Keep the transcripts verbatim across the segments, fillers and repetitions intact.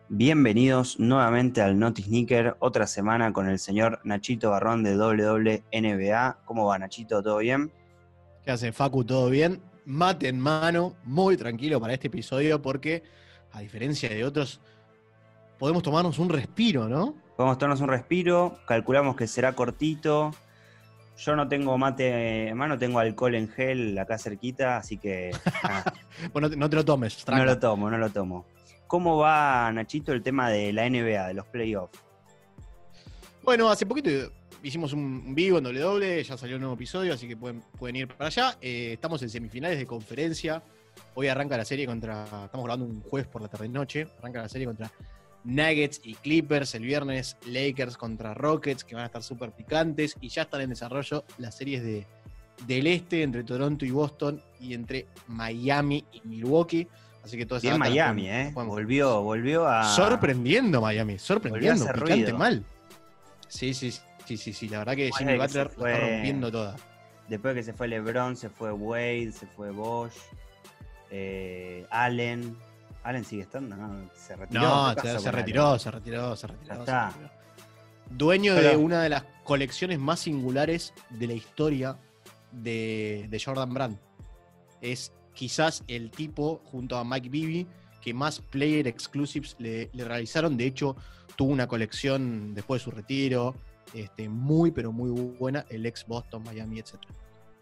Bienvenidos nuevamente al Noti Sneaker, otra semana con el señor Nachito Barrón de W W N B A. ¿Cómo va, Nachito? ¿Todo bien? ¿Qué hace, Facu? ¿Todo bien? Mate en mano, muy tranquilo para este episodio porque, a diferencia de otros, podemos tomarnos un respiro, ¿no? Podemos tomarnos un respiro, calculamos que será cortito. Yo no tengo mate en mano, tengo alcohol en gel acá cerquita, así que... Ah, Bueno, no te lo tomes, no tranca. lo tomo, no lo tomo. ¿Cómo va, Nachito, el tema de la N B A, de los playoffs? Bueno, hace poquito hicimos un vivo en W W, ya salió un nuevo episodio, así que pueden, pueden ir para allá. Eh, estamos en semifinales de conferencia. Hoy arranca la serie contra... Estamos grabando un jueves por la tarde-noche. Arranca la serie contra Nuggets y Clippers. El viernes Lakers contra Rockets, que van a estar súper picantes. Y ya están en desarrollo las series de, del este, entre Toronto y Boston, y entre Miami y Milwaukee. Así que toda esa Bien data la Miami, podemos- ¿eh? la podemos- Volvió, volvió a... Sorprendiendo Miami, Volvió a sorprendiendo. hacer Picante ruido. mal. Sí, sí, sí, sí, sí. La verdad que Después Jimmy de que Butler se la está fue- rompiendo toda. Después de que se fue LeBron, se fue Wade, se fue Bosch, eh, Allen. ¿Allen sigue estando? No, se retiró. No, ¿Qué se, pasó se con retiró, Allen? se retiró, se retiró. Ya se está. retiró. Dueño Pero- de una de las colecciones más singulares de la historia de, de Jordan Brand. Es quizás el tipo, junto a Mike Bibby, que más player exclusives le, le realizaron. De hecho, tuvo una colección después de su retiro, este, muy, pero muy buena, el ex Boston, Miami, etcétera.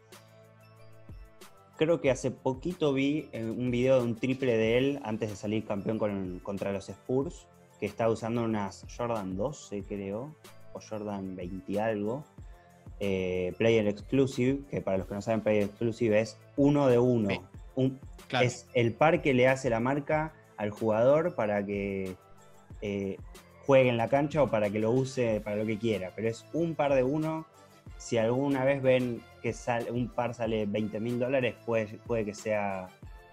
Creo que hace poquito vi eh, un video de un triple de él antes de salir campeón con- contra los Spurs, que estaba usando unas Jordan doce, creo, o Jordan veinte y algo. Eh, Player Exclusive, que para los que no saben, Player Exclusive es uno de uno. Sí. Un, Claro. Es el par que le hace la marca al jugador para que eh, juegue en la cancha o para que lo use para lo que quiera. Pero es un par de uno. Si alguna vez ven que sale, un par sale veinte mil dólares, puede, puede que sea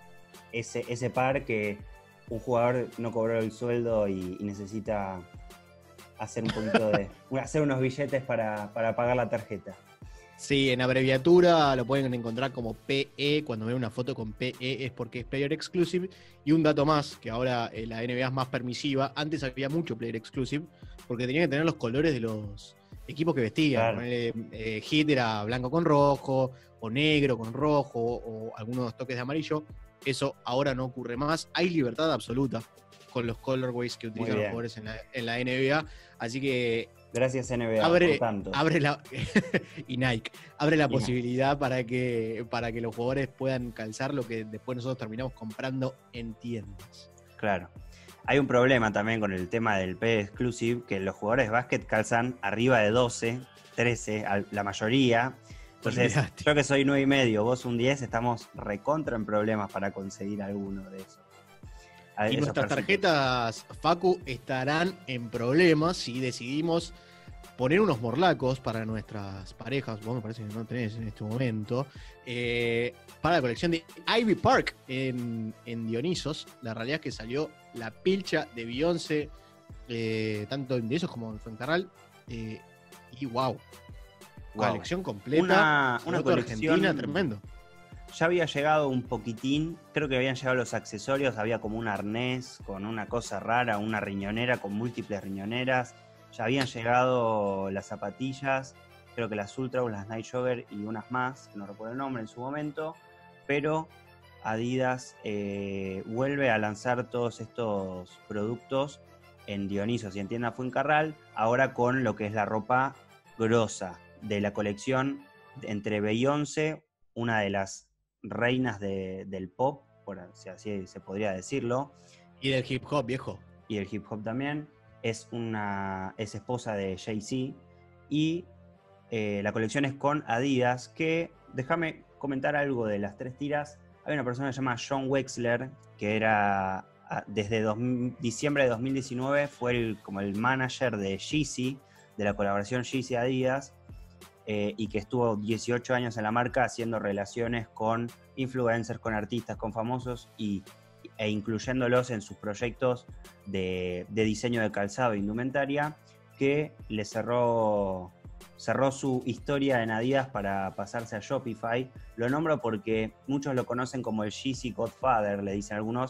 ese, ese par que un jugador no cobró el sueldo y, y necesita hacer un poquito de. hacer unos billetes para, para pagar la tarjeta. Sí, en abreviatura lo pueden encontrar como P E. Cuando ven una foto con P E es porque es Player Exclusive. Y un dato más, que ahora eh, la N B A es más permisiva. Antes había mucho Player Exclusive porque tenían que tener los colores de los equipos que vestían. Claro. Ponele, eh, Heat era blanco con rojo, o negro con rojo, o algunos toques de amarillo. Eso ahora no ocurre más. Hay libertad absoluta con los colorways que utilizan los bien. jugadores en la, en la N B A. Así que Gracias N B A abre, por tanto. abre la y Nike abre la Y Nike. posibilidad para que para que los jugadores puedan calzar lo que después nosotros terminamos comprando en tiendas. Claro. Hay un problema también con el tema del P Exclusive, que los jugadores de básquet calzan arriba de doce, trece, la mayoría. Entonces, Olvidate. yo que soy nueve y medio, vos un diez, estamos recontra en problemas para conseguir alguno de esos. A- Y esos nuestras parcitos. tarjetas, Facu, estarán en problemas si decidimos poner unos morlacos para nuestras parejas. Vos me parece que no tenés en este momento. eh, para la colección de Ivy Park en, en Dionisos. La realidad es que salió la pilcha de Beyoncé, eh, tanto en Dionisos como en Fuencarral. Eh, y wow, Wow. colección completa. Una, una foto colección. argentina, tremendo. Ya había llegado un poquitín, creo que habían llegado los accesorios, había como un arnés con una cosa rara, una riñonera con múltiples riñoneras. Ya habían llegado las zapatillas, creo que las Ultra, las Night Jogger y unas más, que no recuerdo el nombre en su momento, pero Adidas eh, vuelve a lanzar todos estos productos en Dionisos y en Tienda Fuencarral, ahora con lo que es la ropa grosa de la colección entre Beyoncé, una de las reinas de, del pop, por si así se podría decirlo, Y del hip hop, viejo. y el hip hop también, es, una, es esposa de Jay-Z, y eh, la colección es con Adidas, que, déjame comentar algo de las tres tiras. Hay una persona que se llama John Wexler, que era, desde dos, diciembre de dos mil diecinueve, fue el, como el manager de Yeezy, de la colaboración Yeezy-Adidas, eh, y que estuvo dieciocho años en la marca haciendo relaciones con influencers, con artistas, con famosos, y, e incluyéndolos en sus proyectos de, de diseño de calzado e indumentaria, que le cerró, cerró su historia en Adidas para pasarse a Shopify. Lo nombro porque muchos lo conocen como el Yeezy Godfather, le dicen algunos,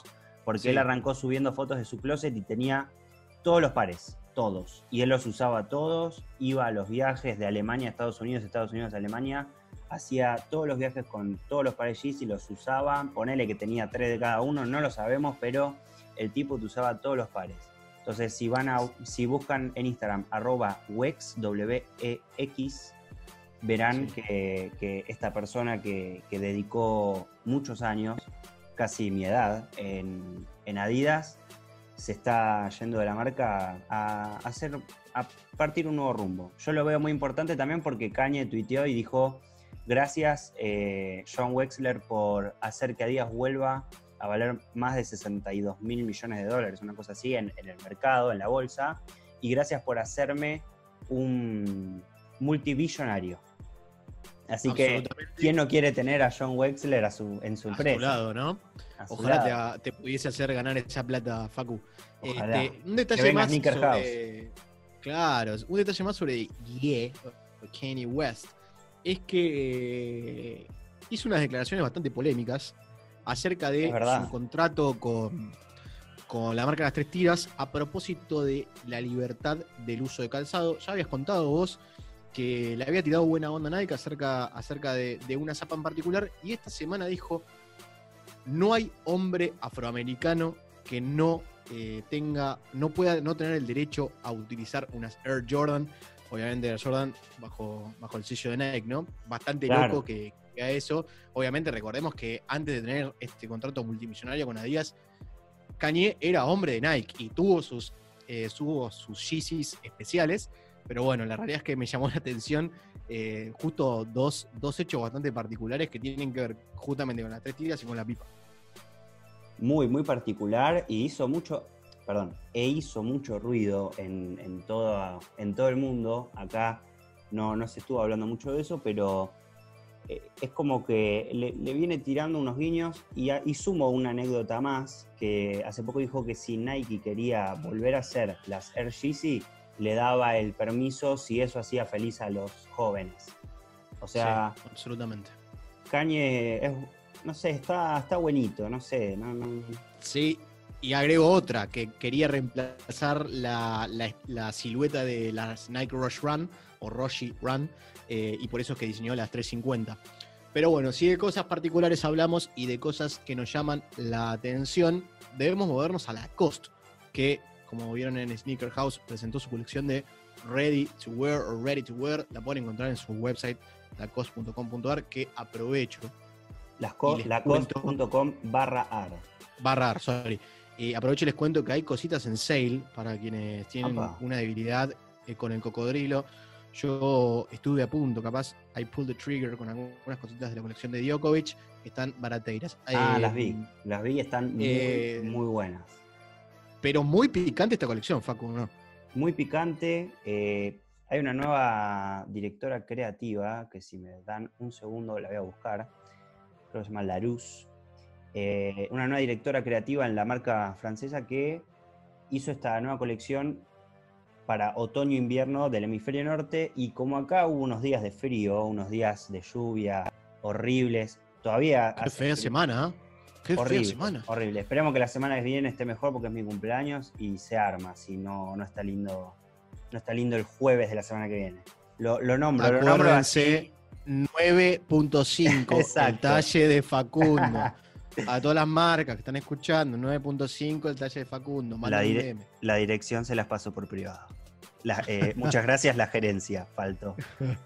porque Sí. él arrancó subiendo fotos de su closet y tenía todos los pares, todos. Y él los usaba todos, iba a los viajes de Alemania a Estados Unidos, Estados Unidos a Alemania, hacía todos los viajes con todos los pares Yeezy, los usaba, ponele que tenía tres de cada uno, no lo sabemos, pero el tipo te usaba todos los pares. Entonces, si van a, si buscan en Instagram, arroba wex, W E X, verán Sí. que, que esta persona que, que dedicó muchos años, casi mi edad, en, en Adidas, se está yendo de la marca a, a hacer, a partir un nuevo rumbo. Yo lo veo muy importante también porque Kanye tuiteó y dijo: gracias, eh, John Wexler, por hacer que Adidas vuelva a valer más de sesenta y dos mil millones de dólares, una cosa así, en, en el mercado, en la bolsa, y gracias por hacerme un multibillonario. Así que, ¿quién no quiere tener a John Wexler a su, en su A empresa? su lado, ¿no? A su Ojalá lado. te, te pudiese hacer ganar esa plata, Facu. Ojalá. Este, un Que detalle venga más Sneaker sobre... Claro, un detalle más sobre Ye, o Kanye West, es que eh, hizo unas declaraciones bastante polémicas acerca Es de verdad. su contrato con, con la marca Las Tres Tiras a propósito de la libertad del uso de calzado. Ya habías contado vos que le había tirado buena onda a Nike acerca, acerca de, de una zapa en particular, y esta semana dijo: no hay hombre afroamericano que no eh, tenga, no pueda no tener el derecho a utilizar unas Air Jordan. Obviamente Air Jordan bajo, bajo el sello de Nike, ¿no? Bastante Claro. loco que, que haga eso. Obviamente recordemos que antes de tener este contrato multimillonario con Adidas, Kanye era hombre de Nike y tuvo sus, eh, tuvo sus Yeezys especiales. Pero bueno, la realidad es que me llamó la atención eh, justo dos, dos hechos bastante particulares que tienen que ver justamente con las tres tiras y con la pipa. Muy, muy particular, y hizo mucho, perdón, e hizo mucho ruido en, en, todo, en todo el mundo. Acá no, no se estuvo hablando mucho de eso, pero eh, es como que le, le viene tirando unos guiños, y, a, y sumo una anécdota más, que hace poco dijo que si Nike quería volver a hacer las Air Yeezy, le daba el permiso si eso hacía feliz a los jóvenes. O sea, sí, absolutamente. Kanye es, no sé, está, está buenito, no sé. No, no. Sí, y agrego otra, que quería reemplazar la, la, la silueta de las Nike Rush Run, o Roshi Run, eh, y por eso es que diseñó las trescientos cincuenta. Pero bueno, si de cosas particulares hablamos y de cosas que nos llaman la atención, debemos movernos a Lacoste, que, como vieron en Sneaker House, presentó su colección de Ready to Wear o Ready to Wear. La pueden encontrar en su website, lacoste punto com punto ar, que aprovecho. Lacoste punto com barra ar. Barra ar, sorry. Y aprovecho y les cuento que hay cositas en sale para quienes tienen Opa. una debilidad eh, con el cocodrilo. Yo estuve a punto, capaz, I pulled the trigger con algunas cositas de la colección de Djokovic, que están barateiras. Ah, eh, las vi. Las vi y están muy, eh, muy buenas. Pero muy picante esta colección, Facu, ¿no? Muy picante. Eh, hay una nueva directora creativa, que si me dan un segundo la voy a buscar. Creo que se llama Larousse. Eh, una nueva directora creativa en la marca francesa que hizo esta nueva colección para otoño-invierno del hemisferio norte, y como acá hubo unos días de frío, unos días de lluvia horribles, todavía... Qué fea semana, ¿eh? Qué horrible, fea semana. Horrible. Esperemos que la semana que viene esté mejor porque es mi cumpleaños y se arma, si no, no está lindo, no está lindo el jueves de la semana que viene. Lo, lo nombro, lo nombro así. nueve punto cinco, el talle de Facundo. A todas las marcas que están escuchando, nueve punto cinco el talle de Facundo. La, dire la dirección se las pasó por privado. La, eh, muchas gracias, la gerencia, faltó.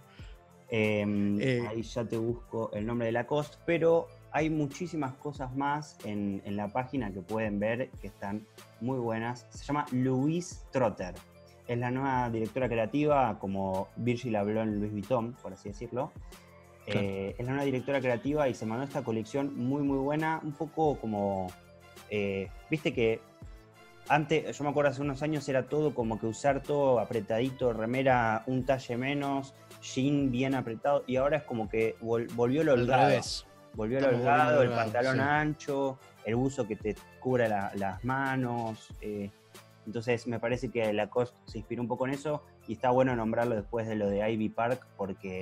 Eh, eh, ahí ya te busco el nombre de Lacoste, pero hay muchísimas cosas más en, en la página que pueden ver que están muy buenas. Se llama Louise Trotter. Es la nueva directora creativa, como Virgil habló en Louis Vuitton, por así decirlo. Claro. Eh, es la nueva directora creativa y se mandó esta colección muy muy buena, un poco como, eh, viste que antes, yo me acuerdo hace unos años era todo como que usar todo apretadito, remera un talle menos, jean bien apretado, y ahora es como que vol volvió lo holgado, volvió lo holgado, el pantalón sí. ancho, el buzo que te cubra la, las manos, eh, entonces me parece que Lacoste se inspiró un poco en eso, y está bueno nombrarlo después de lo de Ivy Park, porque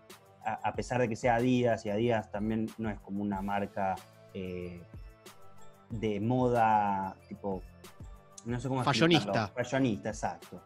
a pesar de que sea Adidas, y Adidas también no es como una marca eh, de moda, tipo, no sé cómo Fashionista. explicarlo. Fashionista, exacto.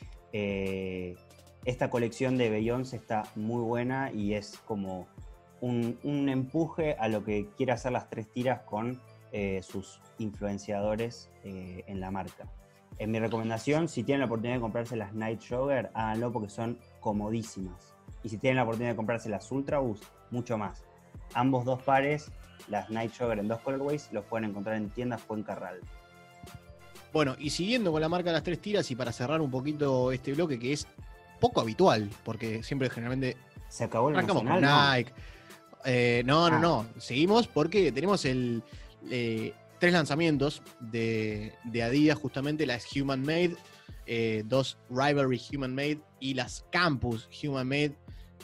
Eh, esta colección de Beyoncé está muy buena y es como un, un empuje a lo que quiere hacer las tres tiras con eh, sus influenciadores eh, en la marca. En mi recomendación, si tienen la oportunidad de comprarse las Night Jogger, háganlo porque son comodísimas. Y si tienen la oportunidad de comprarse las Ultra Boost, mucho más. Ambos dos pares, las Night Jogger en dos colorways, los pueden encontrar en tiendas Fuencarral. Bueno, y siguiendo con la marca de las tres tiras y para cerrar un poquito este bloque que es poco habitual, porque siempre generalmente ¿Se acabó el arrancamos nacional? con No. Nike. Eh, no, no, Ah. no. Seguimos porque tenemos el eh, tres lanzamientos de, de Adidas, justamente las Human Made, eh, dos Rivalry Human Made y las Campus Human Made,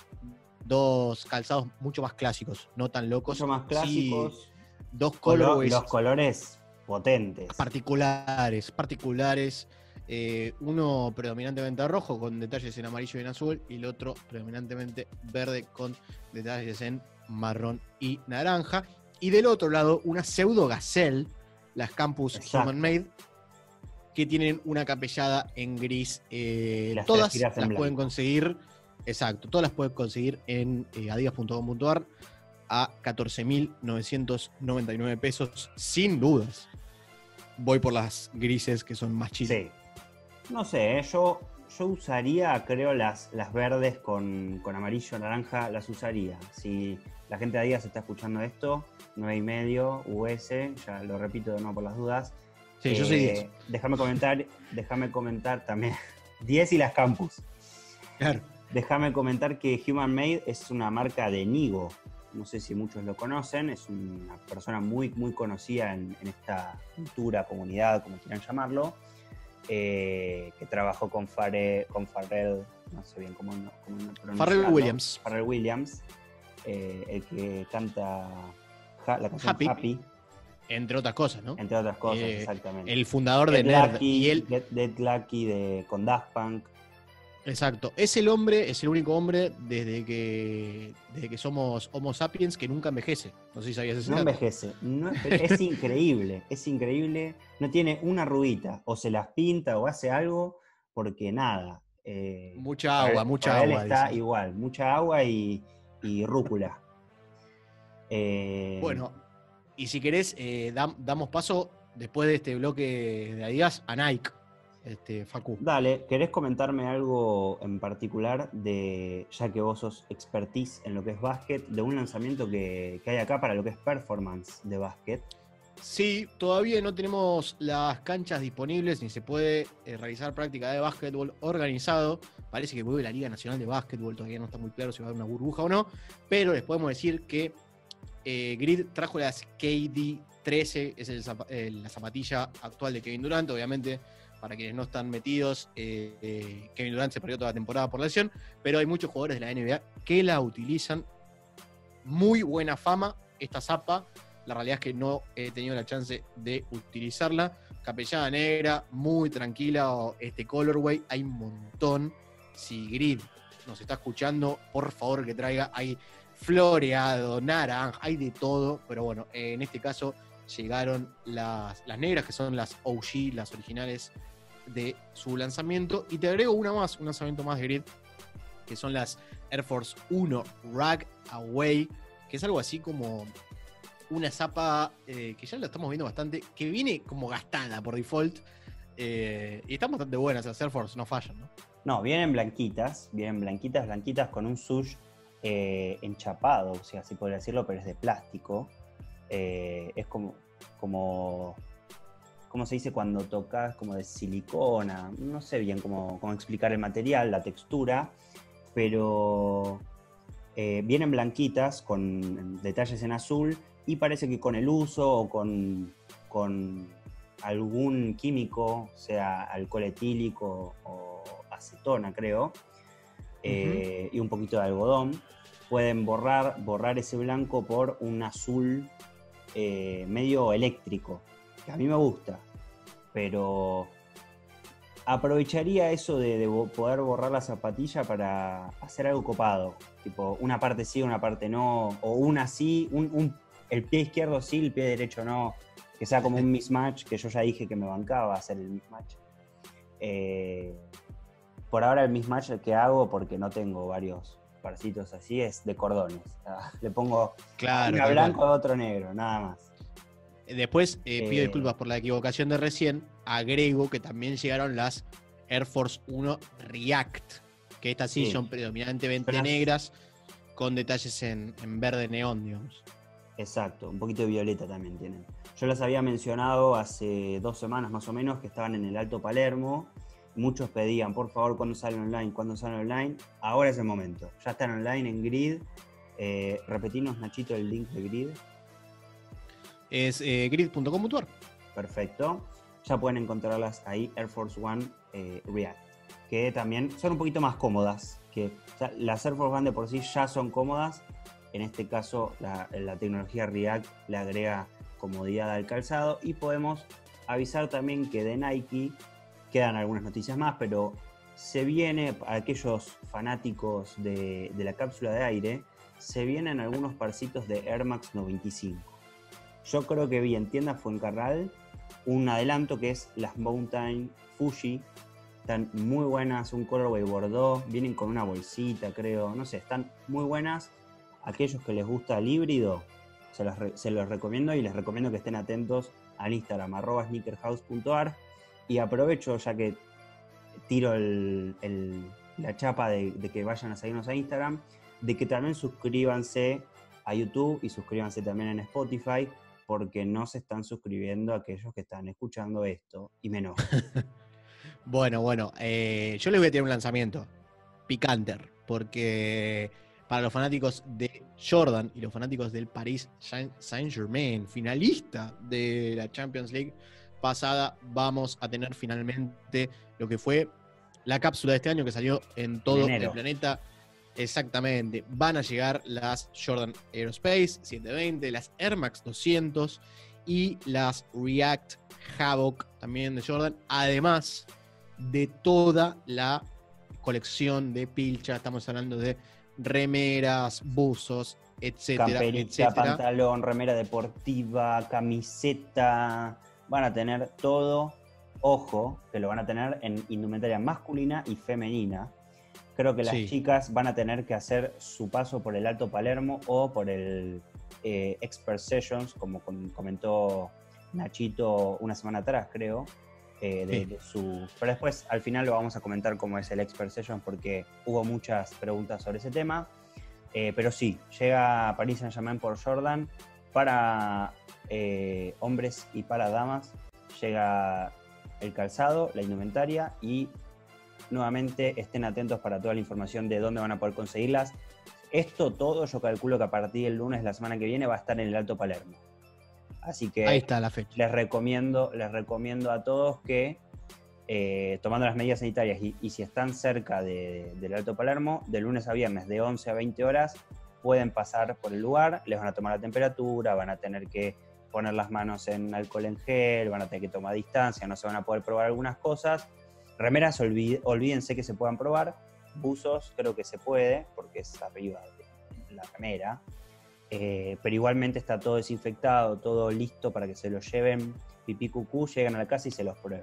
dos calzados mucho más clásicos, no tan locos. Mucho más clásicos. Sí, dos Colo- colorways los colores potentes. particulares, particulares. Eh, uno predominantemente rojo con detalles en amarillo y en azul, y el otro predominantemente verde con detalles en marrón y naranja. Y del otro lado, una pseudo gazelle, las Campus Exacto. Human Made, que tienen una capellada en gris. Eh, Las todas tres tiras en las blanco. pueden conseguir, exacto, todas las pueden conseguir en eh, adidas punto com punto ar a catorce mil novecientos noventa y nueve pesos, sin dudas. Voy por las grises que son más chiles. Sí. No sé, ¿eh? yo, yo usaría, creo, las, las verdes con, con amarillo, naranja, las usaría. Si la gente de Adidas está escuchando esto, nueve y medio U S, ya lo repito de nuevo por las dudas. Sí, yo soy diez. Déjame comentar, déjame comentar también. diez y las Campus. Claro. Déjame comentar que Human Made es una marca de Nigo. No sé si muchos lo conocen, es una persona muy, muy conocida en, en esta cultura, comunidad, como quieran llamarlo, eh, que trabajó con, Fare, con Pharrell, no sé bien cómo, no, cómo no pronunciarlo. Pharrell Williams. Pharrell Williams, eh, el que canta ja, la canción Happy. Happy, Entre otras cosas, ¿no? entre otras cosas, Eh, exactamente. El fundador de Get Nerd. Lucky, Y él, Get, Get Lucky de, con Daft Punk. exacto. Es el hombre, es el único hombre desde que, desde que somos Homo sapiens que nunca envejece. No sé si sabías eso. No envejece, no, es increíble, es increíble, no tiene una arruguita, o se las pinta o hace algo, porque nada. Eh, Mucha agua, él, mucha él agua. está Dicen. igual, mucha agua y, y rúcula. Eh, Bueno, y si querés, eh, dam, damos paso después de este bloque de Adidas a Nike, este, Facu. Dale, ¿querés comentarme algo en particular de, ya que vos sos expertise en lo que es básquet, de un lanzamiento que, que hay acá para lo que es performance de básquet? Sí, todavía no tenemos las canchas disponibles ni se puede eh, realizar práctica de básquetbol organizado. Parece que vuelve la Liga Nacional de Básquetbol, todavía no está muy claro si va a haber una burbuja o no, pero les podemos decir que eh, Grid trajo las K D trece, es el, eh, la zapatilla actual de Kevin Durant, obviamente. Para quienes no están metidos, eh, eh, Kevin Durant se perdió toda la temporada por lesión, pero hay muchos jugadores de la N B A que la utilizan. Muy buena fama esta zapa. La realidad es que no he tenido la chance de utilizarla. Capellada negra, muy tranquila. Este colorway, hay un montón. Si Grid nos está escuchando, por favor que traiga. Hay floreado, naranja, hay de todo. Pero bueno, en este caso llegaron las, las negras, que son las O G, las originales de su lanzamiento. Y te agrego una más, un lanzamiento más de Grid, que son las Air Force uno Rag Away, que es algo así como una zapa eh, que ya la estamos viendo bastante, que viene como gastada por default, eh, y están bastante buenas, las Air Force no fallan, ¿no? No, vienen blanquitas, vienen blanquitas, blanquitas con un sush eh, enchapado, o sea, así podría decirlo, pero es de plástico. Eh, es como, como, ¿cómo se dice cuando tocas? Como de silicona, no sé bien cómo, cómo explicar el material, la textura, pero eh, vienen blanquitas con detalles en azul y parece que con el uso o con, con algún químico, sea alcohol etílico o acetona, creo, eh, uh-huh. y un poquito de algodón, pueden borrar, borrar ese blanco por un azul eh, medio eléctrico, que a mí me gusta, pero aprovecharía eso de, de poder borrar la zapatilla para hacer algo copado, tipo una parte sí, una parte no, o una sí, un, un, el pie izquierdo sí, el pie derecho no, que sea como un mismatch, que yo ya dije que me bancaba hacer el mismatch. Eh, por ahora el mismatch que hago, porque no tengo varios parcitos así, es de cordones. Le pongo claro, una blanco a otro negro, nada más. Después, eh, pido Eh, disculpas por la equivocación de recién, agrego que también llegaron las Air Force One React, que estas sí, Sí. son predominantemente Las- negras, con detalles en, en verde neón, digamos. Exacto, un poquito de violeta también tienen. Yo las había mencionado hace dos semanas más o menos, que estaban en el Alto Palermo. Muchos pedían, por favor, ¿cuándo salen online? ¿Cuándo salen online? Ahora es el momento. Ya están online en Grid. Eh, repetinos, Nachito, el link de Grid. Es eh, grid punto com punto a r. Perfecto. Ya pueden encontrarlas ahí, Air Force One eh, React. Que también son un poquito más cómodas. Que, o sea, las Air Force One de por sí ya son cómodas. En este caso, la, la tecnología React le agrega comodidad al calzado. Y podemos avisar también que de Nike quedan algunas noticias más, pero se viene, para aquellos fanáticos de, de la cápsula de aire, se vienen algunos parcitos de Air Max noventa y cinco. Yo creo que vi en tienda Fuencarral un adelanto que es las Mountain Fuji. Están muy buenas, un colorway bordeaux, vienen con una bolsita, creo, no sé, están muy buenas. Aquellos que les gusta el híbrido, se los, re, se los recomiendo, y les recomiendo que estén atentos al Instagram, arroba sneakerhouse punto a r. Y aprovecho, ya que tiro el, el, la chapa de, de que vayan a seguirnos a Instagram, de que también suscríbanse a YouTube y suscríbanse también en Spotify, porque no se están suscribiendo aquellos que están escuchando esto, y me enojo. Bueno, bueno, eh, yo les voy a tirar un lanzamiento picanter, porque para los fanáticos de Jordan y los fanáticos del Paris Saint-Germain, finalista de la Champions League pasada, vamos a tener finalmente lo que fue la cápsula de este año que salió en todo En el planeta. Exactamente, van a llegar las Jordan Aerospace setecientos veinte, las Air Max doscientos y las React Havoc también de Jordan, además de toda la colección de pilcha. Estamos hablando de remeras, buzos, etcétera, Camperita, etcétera. pantalón, remera deportiva, camiseta, van a tener todo. Ojo, que lo van a tener en indumentaria masculina y femenina. Creo que las Sí. chicas van a tener que hacer su paso por el Alto Palermo o por el eh, Expert Sessions, como comentó Nachito una semana atrás, creo. Eh, de, Sí. de su... Pero después, al final, lo vamos a comentar cómo es el Expert Session, porque hubo muchas preguntas sobre ese tema. Eh, pero sí, llega Paris Saint-Germain por Jordan para eh, hombres y para damas. Llega el calzado, la indumentaria, y nuevamente estén atentos para toda la información de dónde van a poder conseguirlas. Esto todo yo calculo que a partir del lunes, la semana que viene, va a estar en el Alto Palermo. Así que Ahí está la fecha. les recomiendo, les recomiendo a todos que, eh, tomando las medidas sanitarias y, y si están cerca de, del Alto Palermo, de lunes a viernes de once a veinte horas, pueden pasar por el lugar, les van a tomar la temperatura, van a tener que poner las manos en alcohol en gel, van a tener que tomar distancia, no se van a poder probar algunas cosas. Remeras, olvid, olvídense que se puedan probar. Buzos creo que se puede, porque es arriba de la remera. Eh, pero igualmente está todo desinfectado, todo listo para que se lo lleven pipí cucú, lleguen a la casa y se los prueben.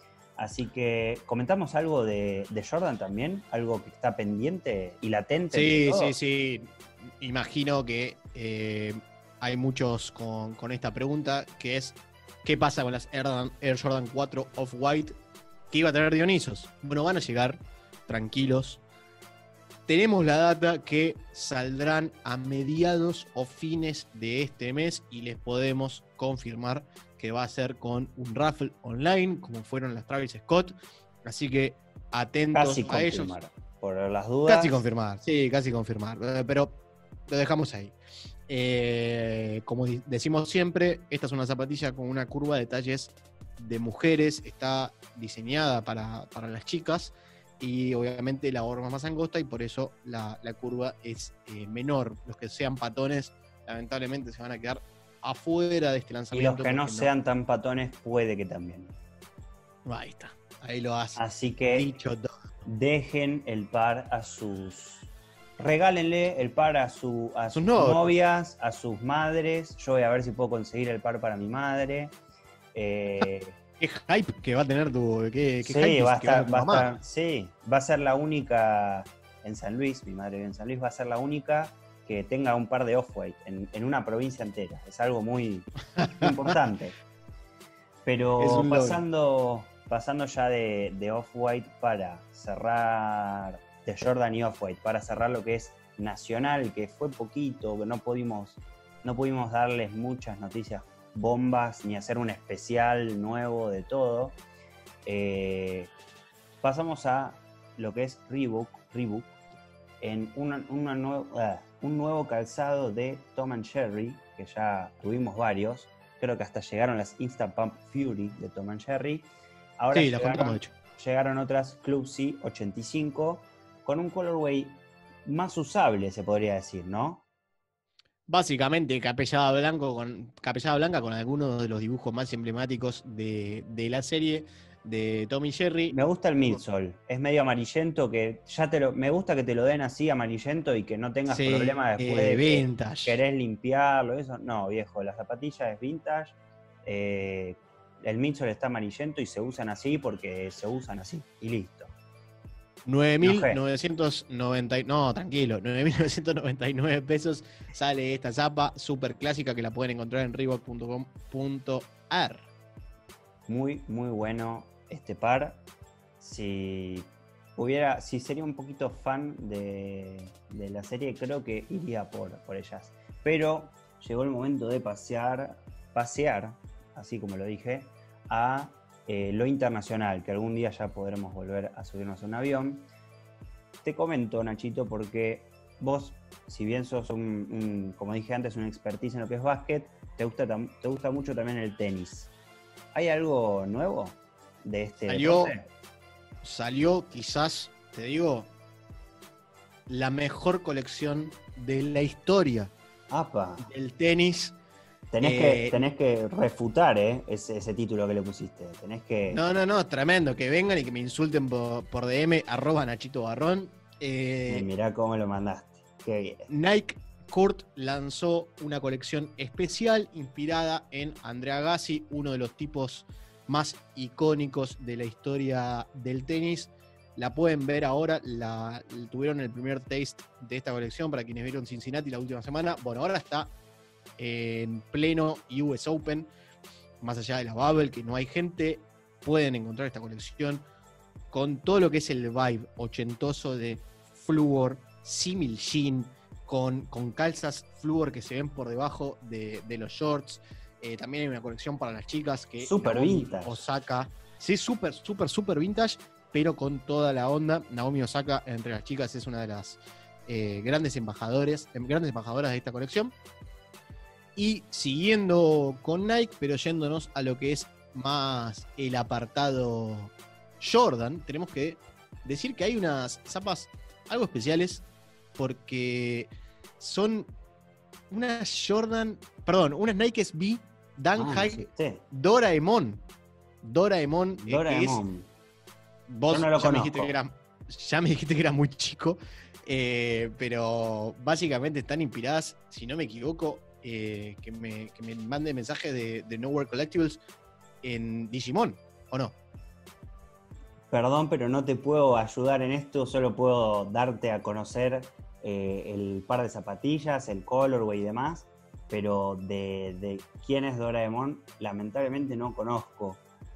Así que comentamos algo de, de Jordan también, algo que está pendiente y latente. Sí, sí, sí. Imagino que eh, hay muchos con, con esta pregunta, que es ¿qué pasa con las Air, Air Jordan cuatro Off-White que iba a tener Dionisos? Bueno, van a llegar, tranquilos. Tenemos la data que saldrán a mediados o fines de este mes y les podemos confirmar que va a ser con un raffle online, como fueron las Travis Scott. Así que atentos casi a confirmar, ellos. por las dudas. Casi confirmar, sí, casi confirmar. Pero lo dejamos ahí. Eh, como decimos siempre, esta es una zapatilla con una curva de talles de mujeres. Está diseñada para, para las chicas. Y obviamente la horma es más angosta y por eso la, la curva es eh, menor. Los que sean patones, lamentablemente, se van a quedar afuera de este Y lanzamiento. los que no, no sean tan patones, puede que también. Ahí está, ahí lo hace. Así que Dicho todo. dejen el par a sus regálenle el par a, su, a sus novios. novias, a sus madres. Yo voy a ver si puedo conseguir el par para mi madre. Eh, ¿Qué hype que va a tener tu, qué, qué sí, hype va a que va a estar, tener tu va a mamá? estar, sí, va a ser la única en San Luis, mi madre vive en San Luis, va a ser la única que tenga un par de Off-White en, en una provincia entera. Es algo muy, muy importante. Es Pero un logro. pasando, pasando ya de, de Off-White para cerrar, de Jordan y Off-White, para cerrar lo que es nacional, que fue poquito, que no pudimos, no pudimos darles muchas noticias bombas ni hacer un especial nuevo de todo. Eh, pasamos a lo que es Reebok, Reebok en una, una nue- uh, un nuevo calzado de Tom and Jerry, que ya tuvimos varios. Creo que hasta llegaron las Instant Pump Fury de Tom and Jerry. Ahora Sí, las contamos, llegaron, de hecho. llegaron otras Club C ochenta y cinco con un colorway más usable, se podría decir, ¿no? Básicamente, capellada, blanco con, capellada blanca con algunos de los dibujos más emblemáticos de, de la serie de Tom y Jerry. Me gusta el midsole, es medio amarillento, que ya te lo, me gusta que te lo den así amarillento y que no tengas Sí, problema después eh, de que vintage. querés limpiarlo, eso. No, viejo, la zapatilla es vintage, eh, el midsole está amarillento y se usan así porque se usan así, y listo. nueve mil Enojé. novecientos noventa, no, tranquilo, nueve mil novecientos noventa y nueve pesos sale esta zapa súper clásica que la pueden encontrar en reebok punto com punto ar. Muy, muy bueno este par. Si hubiera, si sería un poquito fan de, de la serie, creo que iría por, por ellas. Pero llegó el momento de pasear, pasear, así como lo dije, a eh, lo internacional, que algún día ya podremos volver a subirnos a un avión. Te comento, Nachito, porque vos, si bien sos un, un, como dije antes, un expertise en lo que es básquet, te gusta, te gusta mucho también el tenis. ¿Hay algo nuevo de este Salió, deporte? salió quizás, te digo, la mejor colección de la historia Apa. del tenis. Tenés, eh, que, tenés que refutar ¿eh? ese, ese título que le pusiste. Tenés que... No, no, no, tremendo. Que vengan y que me insulten por, por D M, arroba Nachito Barrón. Eh, Mirá cómo lo mandaste. Qué bien. Nike Kurt lanzó una colección especial inspirada en Andre Agassi, uno de los tipos más icónicos de la historia del tenis. La pueden ver ahora, la, tuvieron el primer taste de esta colección para quienes vieron Cincinnati la última semana. Bueno, ahora está en pleno U S Open, más allá de la bubble, que no hay gente, pueden encontrar esta colección con todo lo que es el vibe ochentoso de Fluor, Simil Jean, con, con calzas Fluor que se ven por debajo de, de los shorts. Eh, también hay una colección para las chicas que Super Naomi vintage. Osaka, sí, súper, súper, súper vintage, pero con toda la onda. Naomi Osaka, entre las chicas, es una de las eh, grandes embajadores, grandes embajadoras de esta colección. Y siguiendo con Nike, pero yéndonos a lo que es más el apartado Jordan, tenemos que decir que hay unas zapas algo especiales porque son unas Jordan, perdón, unas Nike S B Dan Ah, High no sé. Doraemon. Doraemon, eh, que es, Doraemon. vos Yo no lo ya, me conozco. dijiste que era, ya me dijiste que era muy chico, eh, pero básicamente están inspiradas, si no me equivoco, eh, que, me, que me mande mensajes de, de Nowhere Collectibles en Digimon, ¿o no? Perdón, pero no te puedo ayudar en esto, solo puedo darte a conocer eh, el par de zapatillas, el colorway y demás, pero de, de quién es Doraemon, lamentablemente no conozco,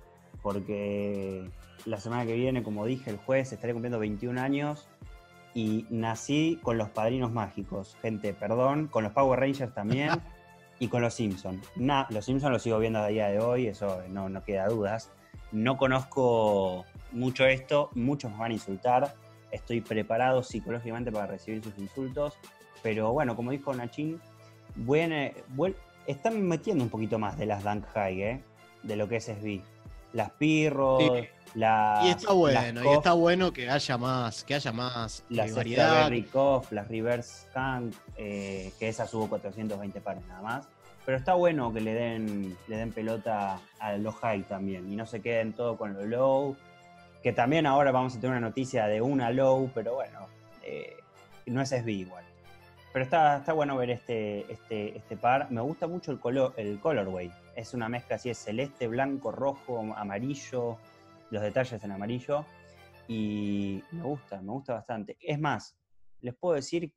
porque la semana que viene, como dije, el jueves estaré cumpliendo veintiún años y nací con los Padrinos Mágicos. Gente, perdón, con los Power Rangers también y con los Simpsons. Nah, los Simpsons los sigo viendo a día de hoy, eso no, no queda dudas. No conozco mucho esto, muchos me van a insultar, estoy preparado psicológicamente para recibir sus insultos, pero bueno, como dijo Nachín, buen, buen, están metiendo un poquito más de las Dunk High, ¿eh? De lo que es S B. Las Pirros, Sí. las... Y está bueno, las y está bueno que haya más, que haya más las eh, variedad. Strawberry Cough, las Reverse Skunk, eh, que esas hubo cuatrocientos veinte pares nada más. Pero está bueno que le den, le den pelota a lo high también y no se queden todo con lo low. Que también ahora vamos a tener una noticia de una low, pero bueno, eh, no es S B igual. Pero está, está bueno ver este, este, este par. Me gusta mucho el color, el colorway. Es una mezcla así de celeste, blanco, rojo, amarillo, los detalles en amarillo. Y me gusta, me gusta bastante. Es más, les puedo decir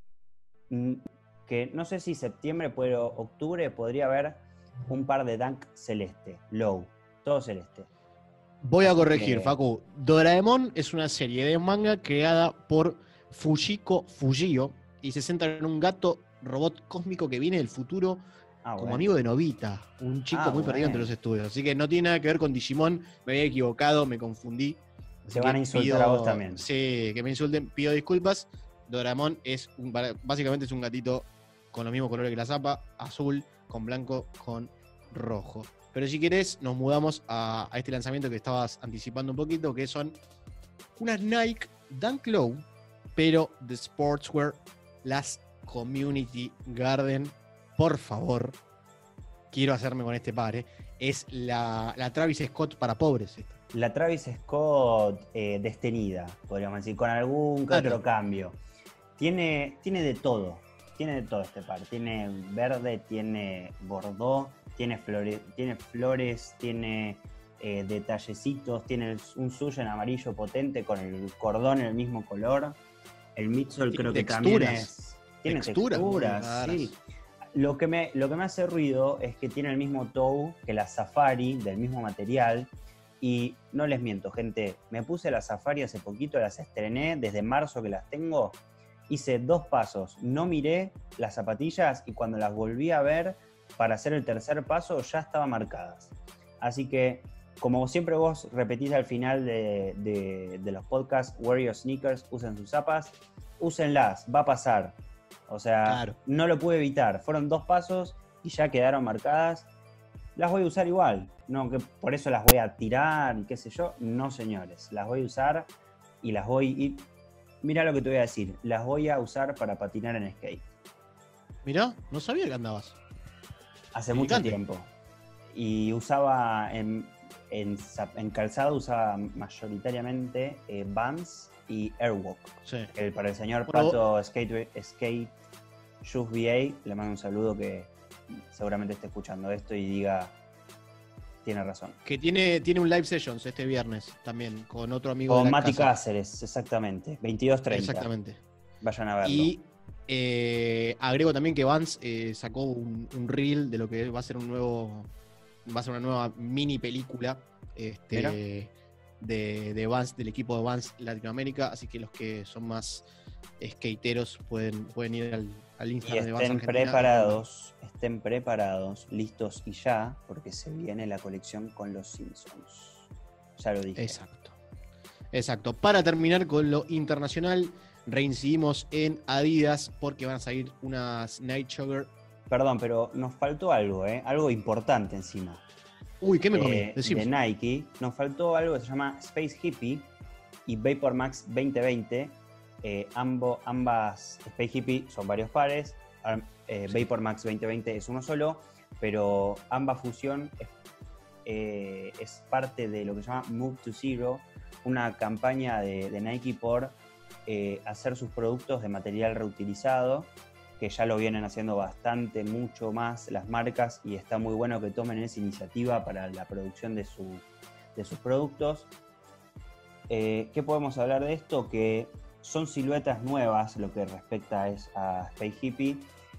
que no sé si septiembre, pero octubre podría haber un par de Dunk celeste, low, todo celeste. Voy a Así corregir, que- Facu. Doraemon es una serie de manga creada por Fujiko Fujio y se centra en un gato robot cósmico que viene del futuro Ah, como bueno. amigo de Novita, un chico Ah, muy perdido entre bueno. los estudios. Así que no tiene nada que ver con Digimon, me había equivocado, me confundí. Así Te van que a insultar pido- a vos también. Sí, que me insulten, pido disculpas. Doraemon es un, básicamente es un gatito con los mismos colores que la zapa, azul, con blanco, con rojo. Pero si querés, nos mudamos a, a este lanzamiento que estabas anticipando un poquito, que son unas Nike Dunk Low, pero de sportswear, las Community Garden. Por favor, quiero hacerme con este par, ¿eh? Es la, la Travis Scott para pobres. Esta. La Travis Scott eh, destenida, podríamos decir, con algún que Claro. otro cambio. Tiene, tiene de todo, tiene de todo este par. Tiene verde, tiene bordó, tiene, flore, tiene flores, tiene eh, detallecitos, tiene un suyo en amarillo potente con el cordón en el mismo color. El midsole creo que también es... Tiene Texturas, texturas, muy sí. Lo que, me, lo que me hace ruido es que tiene el mismo toe que la Safari, del mismo material. Y no les miento, gente, me puse la Safari hace poquito, las estrené, desde marzo que las tengo. Hice dos pasos, no miré las zapatillas y cuando las volví a ver para hacer el tercer paso ya estaban marcadas. Así que, como siempre vos repetís al final de, de, de los podcasts, wear your sneakers, usen sus zapas, úsenlas, va a pasar. O sea, Claro. no lo pude evitar. Fueron dos pasos y ya quedaron marcadas. Las voy a usar igual. No, que por eso las voy a tirar y qué sé yo. No, señores. Las voy a usar y las voy... Y mira lo que te voy a decir. Las voy a usar para patinar en skate. Mirá, no sabía que andabas. Hace Picante. mucho tiempo. Y usaba en, en, en calzado, usaba mayoritariamente eh, Vans y Airwalk. Sí. El, para el señor Bueno, Pato Skate, Skate Shoes V A, le mando un saludo que seguramente esté escuchando esto y diga, tiene razón. Que tiene, tiene un live sessions este viernes también, con otro amigo Con de la Mati casa. Cáceres, exactamente, veintidós treinta. Exactamente. Vayan a verlo. Y eh, agrego también que Vance eh, sacó un, un reel de lo que va a ser un nuevo. Va a ser una nueva mini película Mira. este, de, de Vance, del equipo de Vance Latinoamérica. Así que los que son más skateros pueden, pueden ir al, al Y Instagram de Vance estén Argentina. preparados, estén preparados, listos y ya, porque se viene la colección con los Simpsons. Ya lo dije. Exacto. Exacto. Para terminar con lo internacional, reincidimos en Adidas porque van a salir unas Night Jogger. Perdón, pero nos faltó algo, ¿eh? Algo importante encima. Uy, ¿qué me comí? Eh, Decime. de Nike. Nos faltó algo que se llama Space Hippie y Vapor Max veinte veinte. Eh, ambo, ambas Space Hippie son varios pares. Eh, Sí. Vapor Max veinte veinte es uno solo, pero ambas fusión es, eh, es parte de lo que se llama Move to Zero, una campaña de, de Nike por eh, hacer sus productos de material reutilizado, que ya lo vienen haciendo bastante, mucho más las marcas, y está muy bueno que tomen esa iniciativa para la producción de, su, de sus productos. Eh, ¿Qué podemos hablar de esto? Que son siluetas nuevas lo que respecta es a Space Hippie,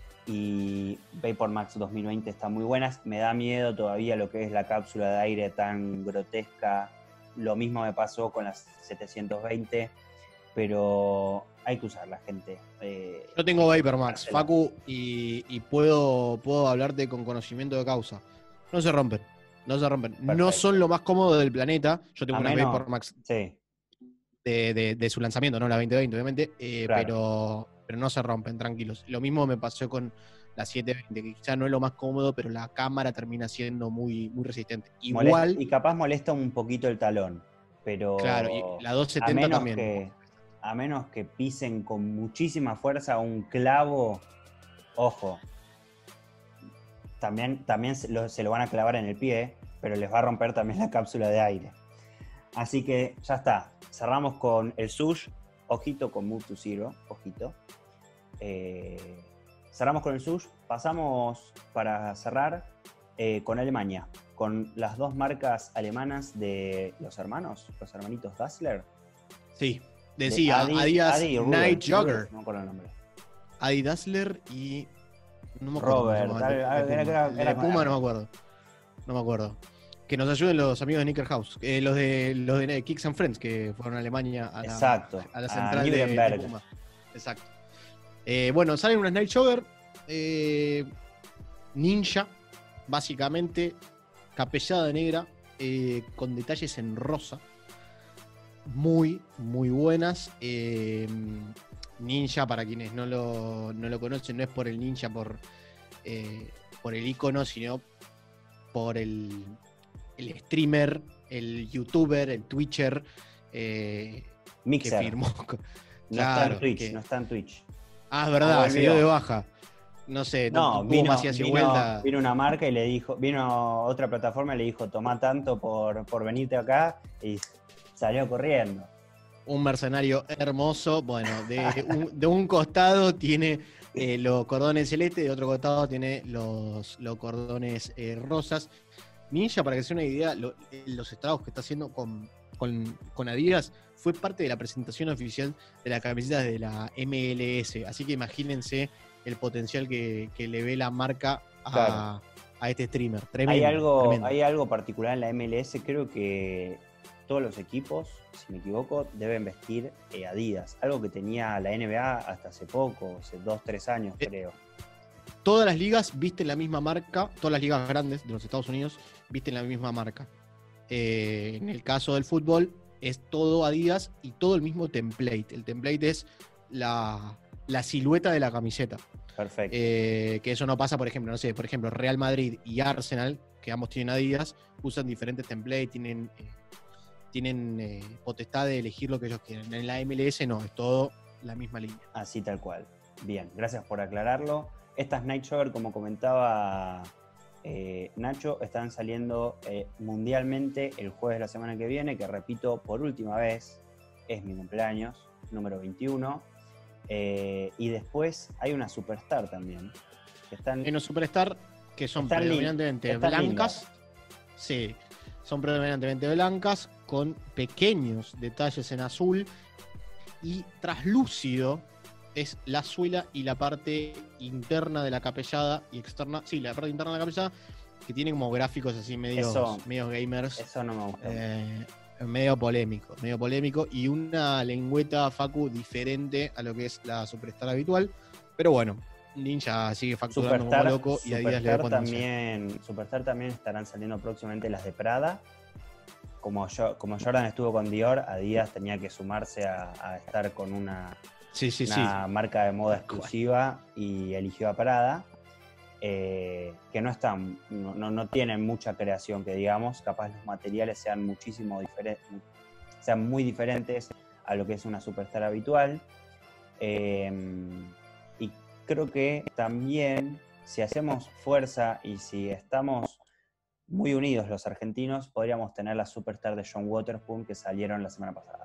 y Vapor Max dos mil veinte están muy buenas. Me da miedo todavía lo que es la cápsula de aire tan grotesca. Lo mismo me pasó con las setecientos veinte, pero hay que usarla, gente. Eh, Yo tengo Vapor Max, Marcela. Facu, y, y puedo, puedo hablarte con conocimiento de causa. No se rompen, no se rompen. No Perfecto. son lo más cómodo del planeta. Yo tengo A una menos- Vapor Max Sí, de, de- de su lanzamiento, no la veinte veinte, obviamente, eh, Claro. pero, pero no se rompen, tranquilos. Lo mismo me pasó con la setecientos veinte, que quizá no es lo más cómodo, pero la cámara termina siendo muy, muy resistente. molesta- Igual, y capaz molesta un poquito el talón, pero claro, y la a doscientos setenta menos también. que a menos que pisen con muchísima fuerza un clavo, ojo, también, también se, lo, se lo van a clavar en el pie, pero les va a romper también la cápsula de aire. Así que ya está, cerramos con el Sush, ojito con Move to Zero, ojito. Eh, cerramos con el Sush, pasamos para cerrar eh, con Alemania, con las dos marcas alemanas de los hermanos, los hermanitos Dassler. Sí, decía de Adi, Adidas Adi, Night Ruben, Jogger. No me acuerdo el nombre. Adi Dassler y... No me acuerdo. Robert, No, tal- de, era- de Puma, era- El de era- Puma no me acuerdo. No me acuerdo. Que nos ayuden los amigos de Sneaker House. Eh, los de los de Kicks and Friends que fueron a Alemania a la, Exacto, a la a central de, de Nuremberg. Puma. Exacto. Eh, bueno, salen unas Night Jogger eh, ninja, básicamente capellada negra eh, con detalles en rosa. Muy, muy buenas. Eh, ninja, para quienes no lo, no lo conocen, no es por el ninja, por, eh, por el icono, sino por el, el streamer, el youtuber, el twitcher eh, Mixer. que firmó. No Claro, está en Twitch, que- no está en Twitch. Ah, es verdad, Ah, se dio volvió. de baja. No sé, No, tuvo vino, más y hacia vino, vuelta. vino una marca y le dijo, vino otra plataforma y le dijo, tomá tanto por, por venirte acá, y salió corriendo. Un mercenario hermoso. Bueno, de un, de un costado tiene eh, los cordones celestes, de otro costado tiene los, los cordones eh, rosas. Ninja, para que se den una idea, lo- los estragos que está haciendo con, con, con Adidas fue parte de la presentación oficial de la camiseta de la M L S. Así que imagínense el potencial que, que le ve la marca a, Claro. a este streamer. Tremendo, hay, algo, tremendo. hay algo particular en la M L S, creo que todos los equipos, si me equivoco, deben vestir eh, Adidas. Algo que tenía la N B A hasta hace poco, hace dos, tres años Eh, creo. Todas las ligas visten la misma marca, todas las ligas grandes de los Estados Unidos visten la misma marca. Eh, en el caso del fútbol es todo Adidas y todo el mismo template. El template es la, la silueta de la camiseta. Perfecto. Eh, que eso no pasa, por ejemplo, no sé, por ejemplo, Real Madrid y Arsenal, que ambos tienen Adidas, usan diferentes templates, tienen, eh, tienen eh, potestad de elegir lo que ellos quieren. En la M L S no, es todo la misma línea. Así tal cual. Bien, gracias por aclararlo. Estas Night Jogger, como comentaba eh, Nacho, están saliendo eh, mundialmente el jueves de la semana que viene, que repito, por última vez, es mi cumpleaños, número veintiuno. Eh, y después hay una Superstar también. Que están, Hay unos Superstar que son Están lin- predominantemente están blancas. Sí, son predominantemente blancas, con pequeños detalles en azul y traslúcido es la suela y la parte interna de la capellada y externa, sí, la parte interna de la capellada, que tiene como gráficos así medios, Eso- medios gamers, Eso no me gusta. eh, medio polémico, medio polémico, y una lengüeta Facu diferente a lo que es la Superstar habitual, pero bueno, Ninja sigue facturando Superstar, como loco y a Adidas le da Superstar potencia. también, Superstar también estarán saliendo próximamente las de Prada. Como, yo, como Jordan estuvo con Dior, Adidas tenía que sumarse a, a estar con una, Sí, sí, sí. una marca de moda exclusiva y eligió a Prada, eh, que no están, no, no, no tienen mucha creación, que digamos, capaz los materiales sean muchísimo diferentes, sean muy diferentes a lo que es una Superstar habitual. Eh, y creo que también, si hacemos fuerza y si estamos muy unidos los argentinos, podríamos tener la Superstar de John Witherspoon que salieron la semana pasada.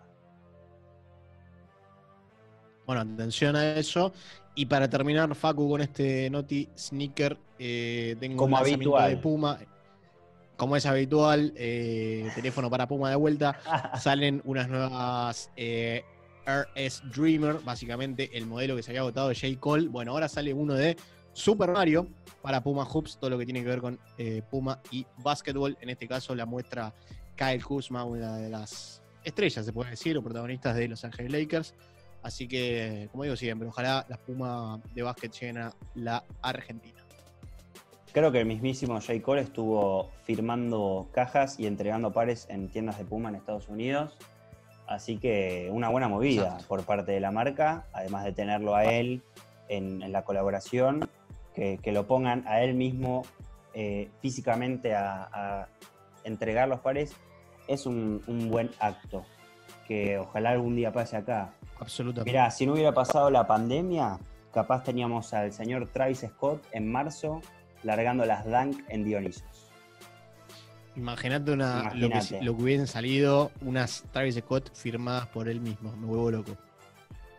Bueno, atención a eso. Y para terminar, Facu, con este Noti Sneaker, eh, tengo Como un lanzamiento habitual. de Puma. Como es habitual, eh, teléfono para Puma de vuelta. Salen unas nuevas eh, R S Dreamer, básicamente el modelo que se había agotado de J. Cole. Bueno, ahora sale uno de Super Mario para Puma Hoops, todo lo que tiene que ver con eh, Puma y básquetbol. En este caso la muestra Kyle Kuzma, una de las estrellas, se puede decir, o protagonistas de Los Ángeles Lakers. Así que, como digo siempre, ojalá las Puma de básquet lleguen a la Argentina. Creo que el mismísimo J. Cole estuvo firmando cajas y entregando pares en tiendas de Puma en Estados Unidos. Así que una buena movida Exacto. por parte de la marca, además de tenerlo a él en, en la colaboración, que, que lo pongan a él mismo eh, físicamente a, a entregar los pares, es un, un buen acto, que ojalá algún día pase acá. Absolutamente. Mirá, si no hubiera pasado la pandemia, capaz teníamos al señor Travis Scott en marzo largando las Dunk en Dionysos. Imagínate una, lo, Imagínate. que, lo que hubiesen salido unas Travis Scott firmadas por él mismo. Me vuelvo loco.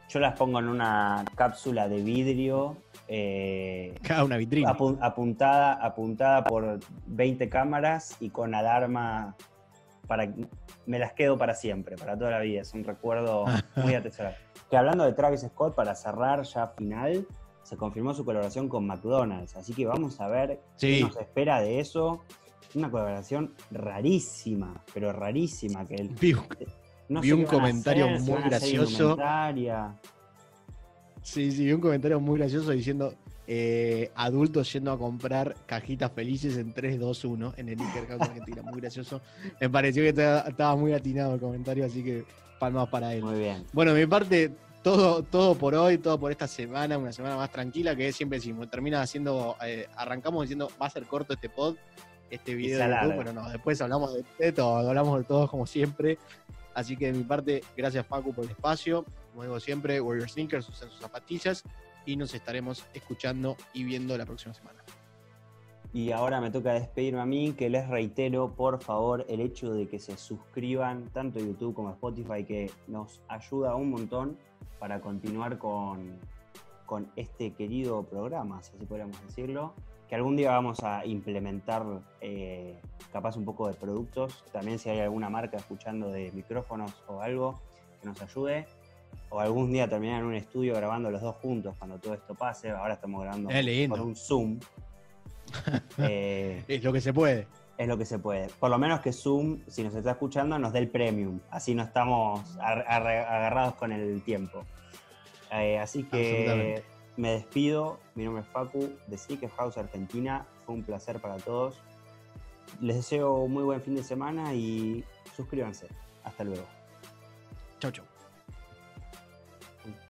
Yo las pongo en una cápsula de vidrio. Eh, Cada una vitrina. Apu apuntada, apuntada por veinte cámaras y con alarma para me las quedo para siempre, para toda la vida. Es un recuerdo muy atesorado. Que hablando de Travis Scott, para cerrar ya final, se confirmó su colaboración con McDonald's. Así que vamos a ver sí. qué nos espera de eso. Una colaboración rarísima, pero rarísima. Que el, vi un, no vi sé un qué van a comentario hacer, si muy van a hacer gracioso. indumentaria. Sí, sí, vi un comentario muy gracioso diciendo eh, adultos yendo a comprar cajitas felices en tres, dos, uno en el Iker Caos Argentina. Muy gracioso. Me pareció que estaba muy atinado el comentario, así que palmas para él. Muy bien. Bueno, de mi parte, todo, todo por hoy, todo por esta semana, una semana más tranquila, que siempre decimos, termina haciendo, eh, arrancamos diciendo, va a ser corto este pod, este video de YouTube, pero no, después hablamos de, de todo, hablamos de todo como siempre. Así que de mi parte, gracias Facu por el espacio. Como digo siempre, wear your sneakers, usen sus zapatillas y nos estaremos escuchando y viendo la próxima semana. Y ahora me toca despedirme a mí, que les reitero, por favor, el hecho de que se suscriban tanto a YouTube como a Spotify, que nos ayuda un montón para continuar con, con este querido programa, si así podríamos decirlo. Que algún día vamos a implementar eh, capaz un poco de productos. También si hay alguna marca escuchando de micrófonos o algo que nos ayude. O algún día terminar en un estudio grabando los dos juntos cuando todo esto pase. Ahora estamos grabando por un Zoom. eh, es lo que se puede. Es lo que se puede. Por lo menos que Zoom, si nos está escuchando, nos dé el premium. Así no estamos agarrados con el tiempo. Eh, así que me despido. Mi nombre es Facu, de Sneaker House Argentina. Fue un placer para todos. Les deseo un muy buen fin de semana y suscríbanse. Hasta luego. Chau, chau.